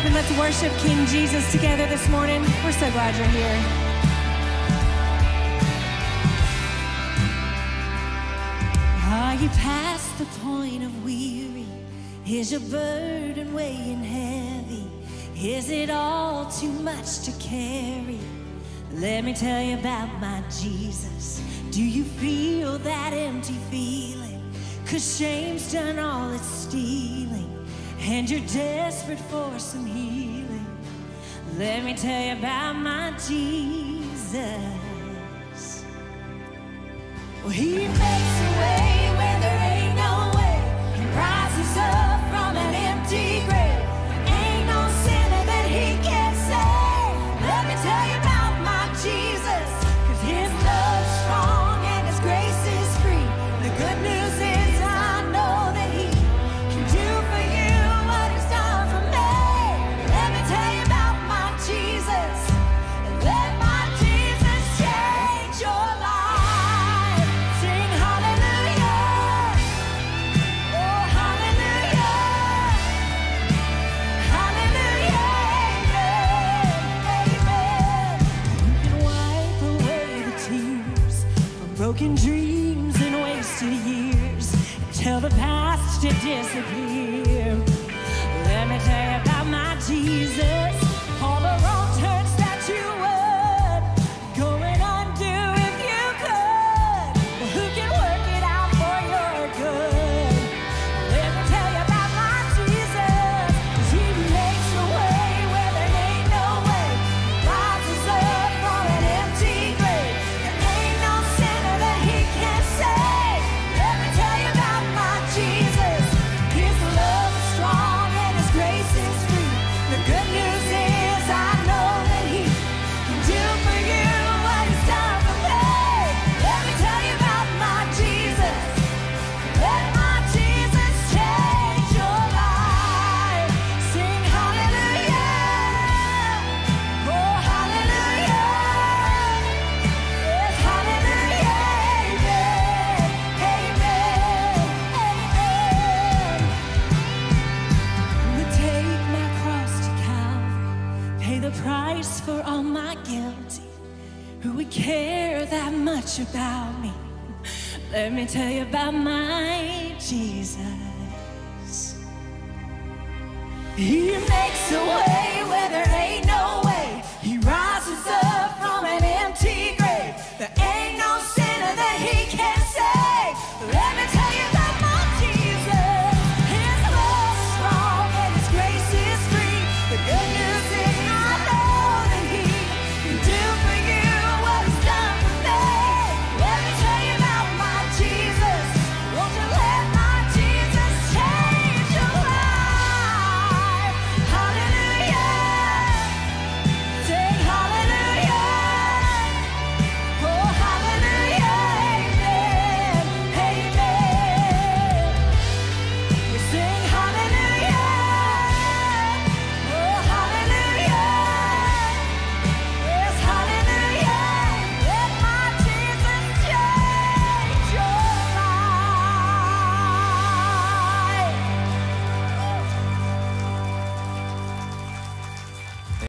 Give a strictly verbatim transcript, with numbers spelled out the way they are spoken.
up and let's worship King Jesus together this morning. We're so glad you're here. Are you past the point of weary? Is your burden weighing heavy? Is it all too much to carry? Let me tell you about my Jesus. Do you feel that empty feeling? 'Cause shame's done all its stealing, and you're desperate for some healing. Let me tell you about my Jesus. Well, he makes a way where there ain't no way. He rises up from an empty grave. Ain't no sinner that he can't save. Let me tell you about my Jesus, 'cause his love's strong and his grace is free. The good news is I know that he can do for you what he's done for me. Let me tell you about my Jesus, and let my Jesus change your life. Sing hallelujah, oh hallelujah, hallelujah, amen, amen. You can wipe away the tears from broken dreams and wasted years, and tell the past to disappear. Let me tell you about my Jesus. All the wrong turns that you would go and undo if you could. Well, who can work it out for your good? Let me tell you about my Jesus, 'cause he makes a way where there ain't no way. Rises up from an empty grave. There ain't no sinner that he can't save. Let me tell you about my Jesus. His love is strong and his grace is free. The good news is I know that he can do for you what he's done for me. Let me tell you about my Jesus. Let my Jesus change your life. Sing hallelujah, oh hallelujah, yes hallelujah, amen, amen, amen. Who would take my cross to Calvary, pay the price for all my guilty? Who would care that much about me? Let me tell you about my Jesus. He makes a way where there ain't no